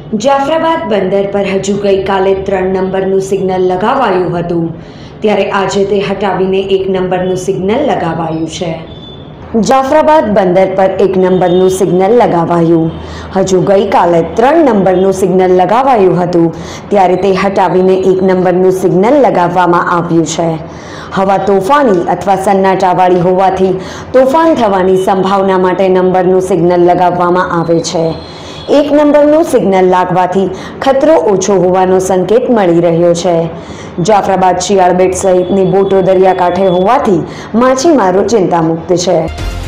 જાફરાબાદ બંદર પર હજુ ગઈકાલે 3 નંબરનું સિગ્નલ લગાવાયું હતું, ત્યારે આજે તે હટાવીને 1 નંબરનું સિગ્નલ લગાવાયું છે। જાફરાબાદ બંદર પર 1 નંબરનું સિગ્નલ લગાવાયું। હજુ ગઈકાલે 3 નંબરનું સિગ્નલ લગાવાયું હતું, ત્યારે તે હટાવીને 1 નંબરનું સિગ્નલ લગાવવામાં આવ્યું છે। હવા તોફાની અથવા સન્નાટાવાળી હોવાથી તોફાન થવાની સંભાવના માટે નંબરનું સિગ્નલ લગાવવામાં આવે છે। 1 નંબરનું સિગ્નલ લાગવાથી ખતરો ઓછો હોવાનો સંકેત મળી રહ્યો છે। જાફરાબાદ શિયાળ બેટ સહિતની બોટો દરિયાકાંઠે હોવાથી માછીમારો ચિંતામુક્ત છે।